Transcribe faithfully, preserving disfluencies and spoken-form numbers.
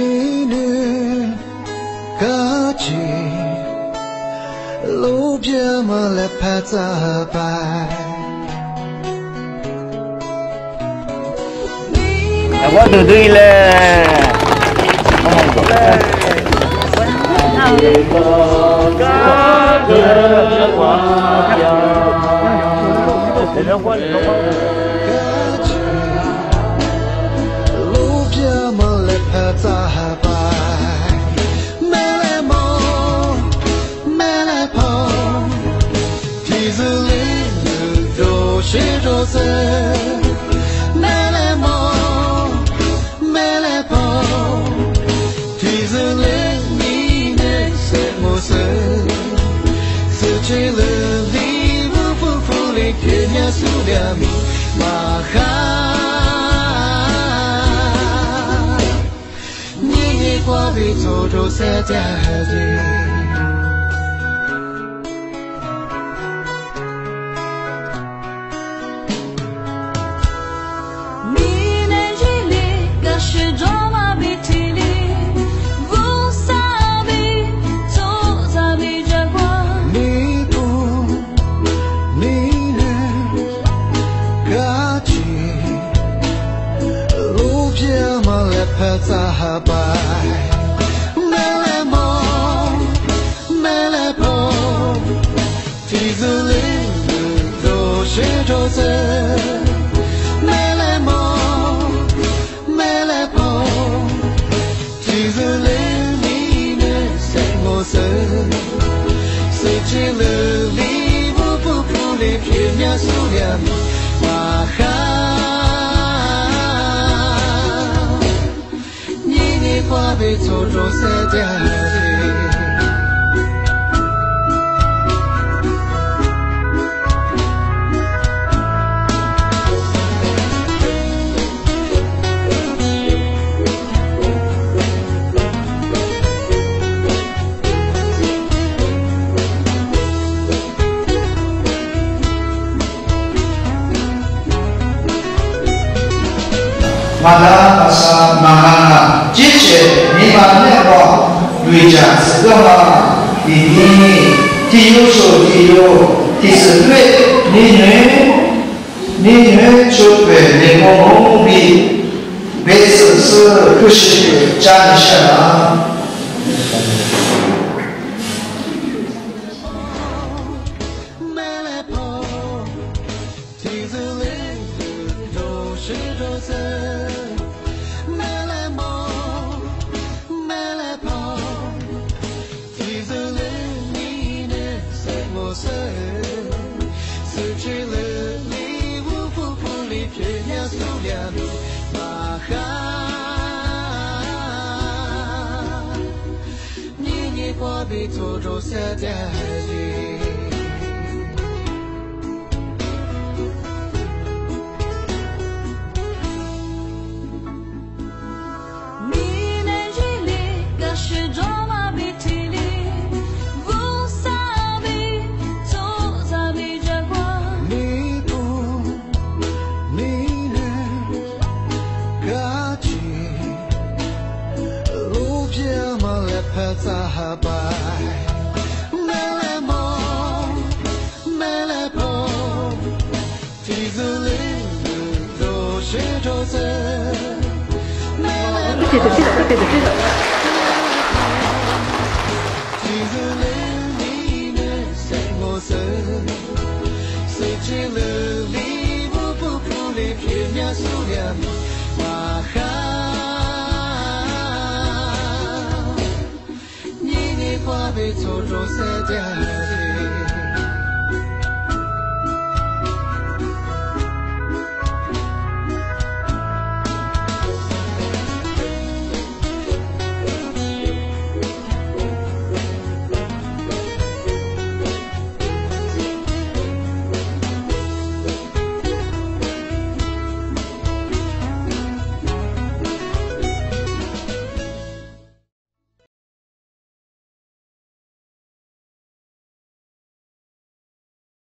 你呢个起，路边嘛来拍杂摆。 我对对嘞，我路边嘛来拍杂摆，没来梦，没来碰，梯子里都是着色。这了里不不不里天呀苏了米马哈，你也挂被走着三家的。杂摆，没来梦，没来碰，梯子里都是着色。没来梦，没来碰，梯子里你的什么色？谁知了里不不不里偏呀苏了米马哈。花被错着三家的。 马拉巴萨马哈那，之前你把那个对象是个嘛？你你提有说提有，提是对，你呢？你呢？就被那个目的，被是是可是站下来。被错着三家的。杂摆，没来梦，没来碰，梯子里都是着色。没来梦，梯子里你的什么色？谁知了里不不不里偏呀苏了米马哈。被错着三家。